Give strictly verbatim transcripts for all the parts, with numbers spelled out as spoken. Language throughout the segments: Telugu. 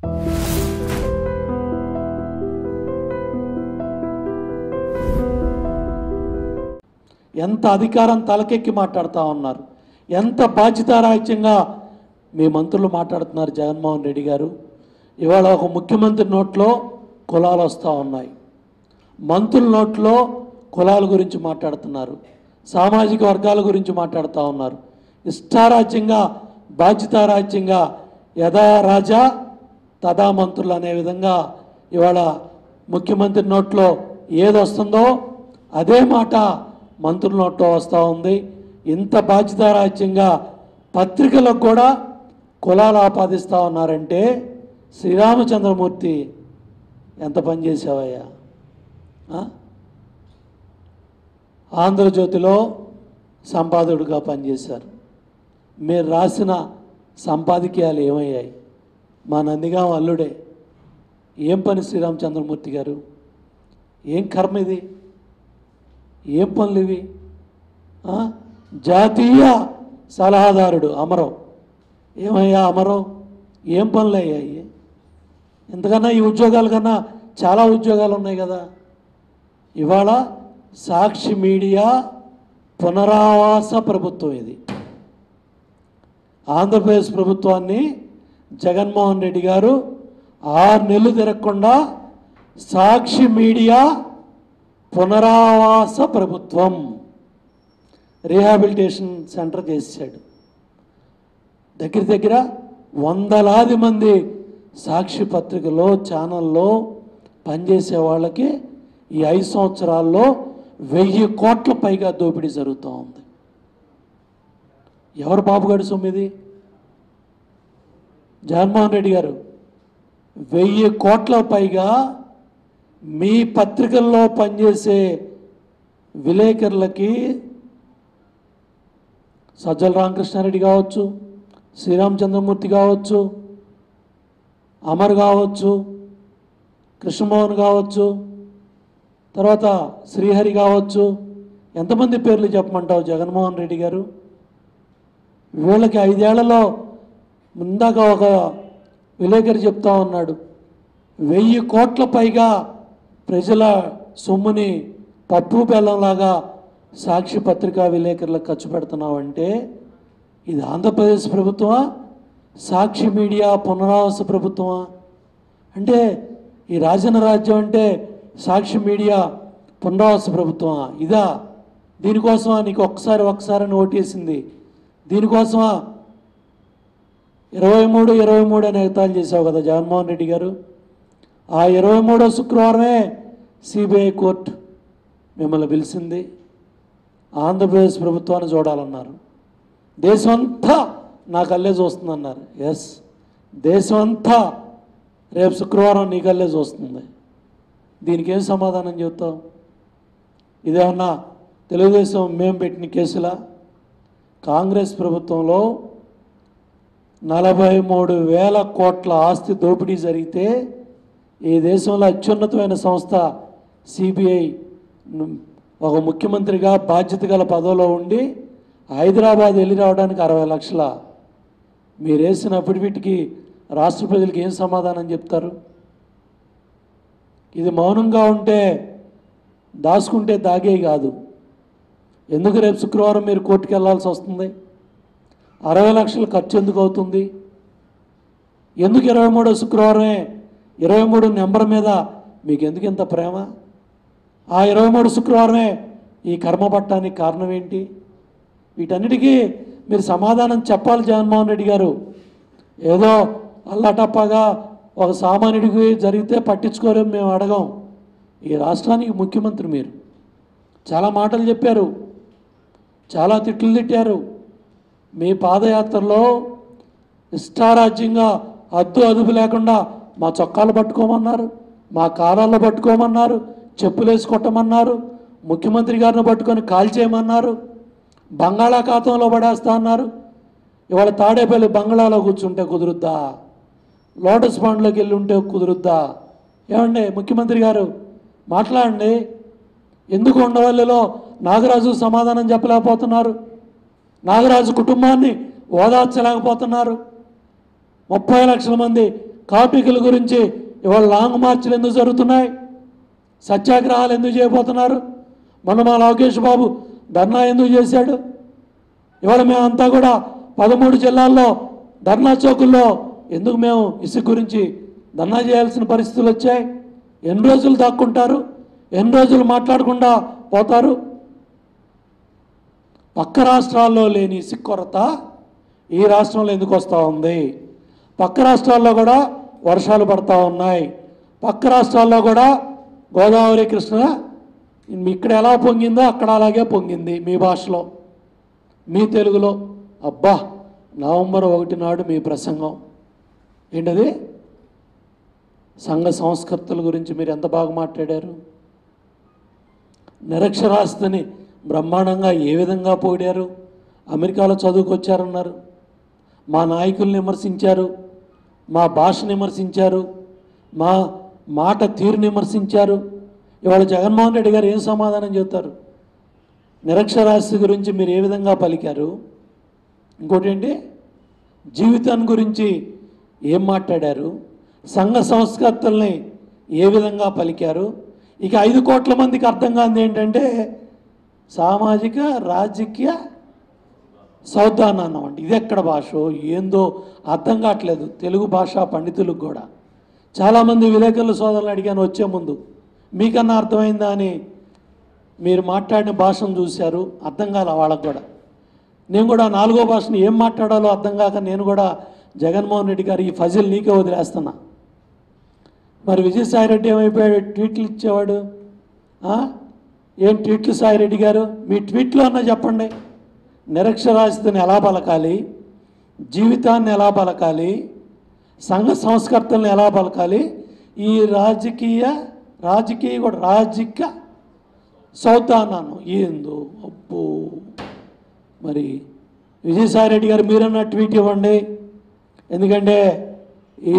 ఎంత అధికారం తలకెక్కి మాట్లాడుతూ ఉన్నారు, ఎంత బాధ్యతారాహిత్యంగా మీ మంత్రులు మాట్లాడుతున్నారు. జగన్మోహన్ రెడ్డి గారు ఇవాళ ఒక ముఖ్యమంత్రి నోట్లో కులాలు వస్తూ ఉన్నాయి, మంత్రుల నోట్లో కులాల గురించి మాట్లాడుతున్నారు, సామాజిక వర్గాల గురించి మాట్లాడుతూ ఉన్నారు. ఇష్టారాజ్యంగా బాధ్యతారాజ్యంగా యథా రాజా తదా మంత్రులు అనే విధంగా ఇవాళ ముఖ్యమంత్రి నోట్లో ఏది వస్తుందో అదే మాట మంత్రుల నోట్లో వస్తూ ఉంది. ఇంత బాధ్యతారాజ్యంగా పత్రికలకు కూడా కులాలు ఆపాదిస్తూ ఉన్నారంటే శ్రీరామచంద్రమూర్తి ఎంత పని చేసావయ్యా? ఆంధ్రజ్యోతిలో సంపాదకుడిగా పనిచేశారు. మీరు రాసిన సంపాదకీయాలు ఏమయ్యాయి? మా నందిగామ అల్లుడే. ఏం పని శ్రీరామచంద్రమూర్తి గారు? ఏం కర్మ ఇది? ఏం పనులు ఇవి? జాతీయ సలహాదారుడు అమరం. ఏమయ్యా అమరం? ఏం పనులు అయ్యాయి? ఎంతకన్నా ఈ ఉద్యోగాల కన్నా చాలా ఉద్యోగాలు ఉన్నాయి కదా. ఇవాళ సాక్షి మీడియా పునరావాస ప్రభుత్వం ఇది. ఆంధ్రప్రదేశ్ ప్రభుత్వాన్ని జగన్మోహన్ రెడ్డి గారు ఆరు నెలలు తిరగకుండా సాక్షి మీడియా పునరావాస ప్రభుత్వం రీహాబిలిటేషన్ సెంటర్ చేశాడు. దగ్గర దగ్గర వందలాది మంది సాక్షి పత్రికలో ఛానల్లో పనిచేసే వాళ్ళకి ఈ ఐదు సంవత్సరాల్లో వెయ్యి కోట్ల పైగా దోపిడీ జరుగుతూ ఉంది. ఎవరు బాబుగాడు సొమ్మిది? జగన్మోహన్ రెడ్డి గారు వెయ్యి కోట్ల పైగా మీ పత్రికల్లో పనిచేసే విలేకరులకి సజ్జల రామకృష్ణారెడ్డి కావచ్చు, శ్రీరామచంద్రమూర్తి కావచ్చు, అమర్ కావచ్చు, కృష్ణమోహన్ కావచ్చు, తర్వాత శ్రీహరి కావచ్చు, ఎంతమంది పేర్లు చెప్పమంటావు జగన్మోహన్ రెడ్డి గారు? వీళ్ళకి ఐదేళ్లలో ముందాక ఒక విలేకరి చెప్తా ఉన్నాడు, వెయ్యి కోట్ల పైగా ప్రజల సొమ్ముని పప్పు బెల్లంలాగా సాక్షి పత్రికా విలేకరులకు ఖర్చు పెడుతున్నావంటే ఇది ఆంధ్రప్రదేశ్ ప్రభుత్వమా, సాక్షి మీడియా పునరావాస ప్రభుత్వమా? అంటే ఈ రాజన్న రాజ్యం అంటే సాక్షి మీడియా పునరావాస ప్రభుత్వమా? ఇదా? దీనికోసమా నీకు ఒక్కసారి ఒక్కసారి ఓటేసింది? దీనికోసమా ఇరవై మూడు ఇరవై మూడు అని ఎగతాలు చేశావు కదా జగన్మోహన్ రెడ్డి గారు. ఆ ఇరవై మూడో శుక్రవారమే సిబిఐ కోర్టు మిమ్మల్ని పిలిచింది. ఆంధ్రప్రదేశ్ ప్రభుత్వాన్ని చూడాలన్నారు. దేశమంతా నా కళ్ళే చూస్తుందన్నారు. ఎస్, దేశమంతా రేపు శుక్రవారం నీ కళ్ళే చూస్తుంది. దీనికి ఏం సమాధానం చెబుతావు? ఇదేమన్నా తెలుగుదేశం మేము పెట్టిన కేసులా? కాంగ్రెస్ ప్రభుత్వంలో నలభై మూడు వేల కోట్ల ఆస్తి దోపిడీ జరిగితే ఈ దేశంలో అత్యున్నతమైన సంస్థ సిబిఐ ఒక ముఖ్యమంత్రిగా బాధ్యత గల పదవిలో ఉండి హైదరాబాద్ వెళ్ళి రావడానికి అరవై లక్షల మీరు వేసిన అఫిడవిట్కి రాష్ట్ర ప్రజలకు ఏం సమాధానం చెప్తారు? ఇది మౌనంగా ఉంటే దాచుకుంటే దాగే కాదు. ఎందుకు రేపు శుక్రవారం మీరు కోర్టుకు వెళ్ళాల్సి వస్తుంది? అరవై లక్షలు ఖర్చు ఎందుకు అవుతుంది? ఎందుకు ఇరవై మూడో శుక్రవారమే ఇరవై మూడు నెంబర్ మీద మీకు ఎందుకు ఇంత ప్రేమ? ఆ ఇరవై మూడు శుక్రవారమే ఈ కర్మ పట్టానికి కారణం ఏంటి? వీటన్నిటికీ మీరు సమాధానం చెప్పాలి జగన్మోహన్ రెడ్డి గారు. ఏదో అల్లాటప్పగా ఒక సామాన్యుడికి జరిగితే పట్టించుకోలేము మేము అడగం. ఈ రాష్ట్రానికి ముఖ్యమంత్రి మీరు. చాలా మాటలు చెప్పారు, చాలా తిట్లు తిట్టారు. మీ పాదయాత్రలో ఇష్టారాజ్యంగా అద్దు అదుపు లేకుండా మా చొక్కాలు పట్టుకోమన్నారు, మా కాలాల్లో పట్టుకోమన్నారు, చెప్పులేసి కొట్టమన్నారు, ముఖ్యమంత్రి గారిని పట్టుకొని కాల్చేయమన్నారు, బంగాళాఖాతంలో పడేస్తా అన్నారు. ఇవాళ తాడేపల్లి బంగాళాలో కూర్చుంటే కుదురుద్దా? లోటస్ పాండ్లోకి వెళ్ళి ఉంటే కుదురుద్దా? ఏమండి ముఖ్యమంత్రి గారు మాట్లాడండి. ఎందుకు ఉండవల్లిలో నాగరాజు సమాధానం చెప్పలేకపోతున్నారు? నాగరాజు కుటుంబాన్ని ఓదార్చలేకపోతున్నారు? ముప్పై లక్షల మంది కార్మికుల గురించి ఇవాళ లాంగ్ మార్చ్లు ఎందుకు జరుగుతున్నాయి? సత్యాగ్రహాలు ఎందుకు చేయబోతున్నారు? మొన్న మా లోకేష్ బాబు ధర్నా ఎందుకు చేశాడు? ఇవాళ మేమంతా కూడా పదమూడు జిల్లాల్లో ధర్నా చౌకుల్లో ఎందుకు మేము ఇసుక గురించి ధర్నా చేయాల్సిన పరిస్థితులు వచ్చాయి? ఎన్ని రోజులు దాక్కుంటారు? ఎన్ని రోజులు మాట్లాడకుండా పోతారు? పక్క రాష్ట్రాల్లో లేని ఇసుక కొరత ఈ రాష్ట్రంలో ఎందుకు వస్తూ ఉంది? పక్క రాష్ట్రాల్లో కూడా వర్షాలు పడతా ఉన్నాయి. పక్క రాష్ట్రాల్లో కూడా గోదావరి కృష్ణ ఇక్కడ ఎలా పొంగిందో అక్కడ అలాగే పొంగింది. మీ భాషలో, మీ తెలుగులో. అబ్బా, నవంబర్ ఒకటి నాడు మీ ప్రసంగం ఏంటది? సంఘ సంస్కర్తల గురించి మీరు ఎంత బాగా మాట్లాడారు. నిరక్షరాస్యతని బ్రహ్మాండంగా ఏ విధంగా పోడారు. అమెరికాలో చదువుకొచ్చారన్నారు. మా నాయకుల్ని విమర్శించారు, మా భాషను విమర్శించారు, మా మాట తీరుని విమర్శించారు. ఇవాళ జగన్మోహన్ రెడ్డి గారు ఏం సమాధానం చెప్తారు? నిరక్షరాస్యత గురించి మీరు ఏ విధంగా పలికారు? ఇంకోటి ఏంటి, జీవితాన్ని గురించి ఏం మాట్లాడారు? సంఘ సంస్కర్తల్ని ఏ విధంగా పలికారు? ఇక ఐదు కోట్ల మందికి అర్థం కానిది ఏంటంటే సామాజిక రాజకీయ సౌదానం అన్నమాట. ఇది ఎక్కడ భాష ఏందో అర్థం కావట్లేదు తెలుగు భాషా పండితులకు కూడా. చాలామంది విలేకరుల సోదరులు అడిగాను వచ్చే ముందు, మీకన్నా అర్థమైందా అని. మీరు మాట్లాడిన భాషను చూశారు, అర్థం కాల వాళ్ళకు కూడా. నేను కూడా నాలుగో భాషను ఏం మాట్లాడాలో అర్థం కాక నేను కూడా జగన్మోహన్ రెడ్డి గారు ఈ ఫజిల్ నీకే వదిలేస్తున్నా. మరి విజయసాయిరెడ్డి ఏమైపోయాడు? ట్వీట్లు ఇచ్చేవాడు. ఏం ట్వీట్లు సాయిరెడ్డి గారు? మీ ట్వీట్లో అన్నా చెప్పండి. నిరక్షరాస్యతను ఎలా పలకాలి, జీవితాన్ని ఎలా పలకాలి, సంఘ సంస్కర్తలను ఎలా పలకాలి, ఈ రాజకీయ రాజకీయ కూడా రాజకీయ సౌతానాను ఏందో అబ్బో. మరి విజయసాయిరెడ్డి గారు మీరన్నా ట్వీట్ ఇవ్వండి. ఎందుకంటే ఈ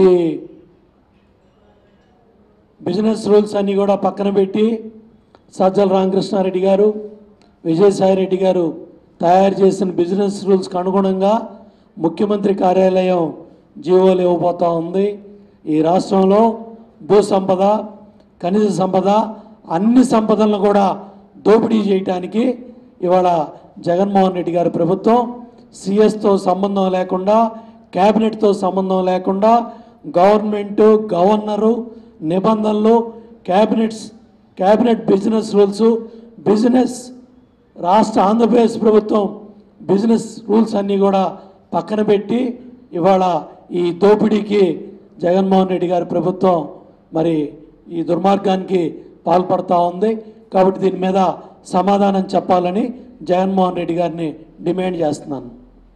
బిజినెస్ రూల్స్ అన్నీ కూడా పక్కన పెట్టి సజ్జల రామకృష్ణారెడ్డి గారు, విజయసాయిరెడ్డి గారు తయారు చేసిన బిజినెస్ రూల్స్కి అనుగుణంగా ముఖ్యమంత్రి కార్యాలయం జీవోలు ఇవ్వబోతూ ఉంది. ఈ రాష్ట్రంలో భూ సంపద, ఖనిజ సంపద, అన్ని సంపదలను కూడా దోపిడీ చేయడానికి ఇవాళ జగన్మోహన్ రెడ్డి గారి ప్రభుత్వం సిఎస్తో సంబంధం లేకుండా, క్యాబినెట్తో సంబంధం లేకుండా గవర్నమెంటు, గవర్నరు నిబంధనలు, cabinets cabinet business rules, business రాష్ట్ర ఆంధ్రప్రదేశ్ ప్రభుత్వం బిజినెస్ రూల్స్ అన్నీ కూడా పక్కన పెట్టి ఇవాళ ఈ దోపిడీకి జగన్మోహన్ రెడ్డి గారి ప్రభుత్వం మరి ఈ దుర్మార్గానికి పాల్పడుతూ ఉంది. కాబట్టి దీని మీద సమాధానం చెప్పాలని జగన్మోహన్ రెడ్డి గారిని డిమాండ్ చేస్తున్నాను.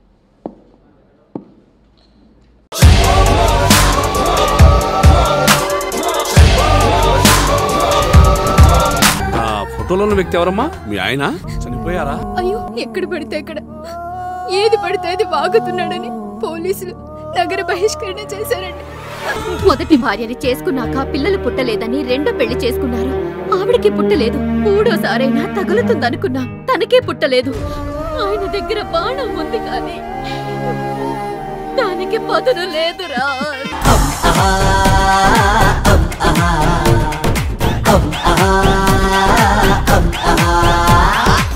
ఫోటోలో వ్యక్తి ఎవరమ్మా? మీ ఆయన చనిపోయారా? అయ్యో, ఎక్కడ పడితే అక్కడ ఏది పడితే అది వాగుతున్నాడని పోలీసులు నగర బహిష్కరణ చేశారండి. మొదటి భార్యని చేసుకున్నాక పిల్లలు పుట్టలేదని రెండో పెళ్లి చేసుకున్నారు. ఆవిడకి పుట్టలేదు. మూడోసారైనా తగులుతుందనుకున్నా, తనకే పుట్టలేదు. ఆయన దగ్గర బాణం ఉంది కానీ దానికి పదును లేదురా.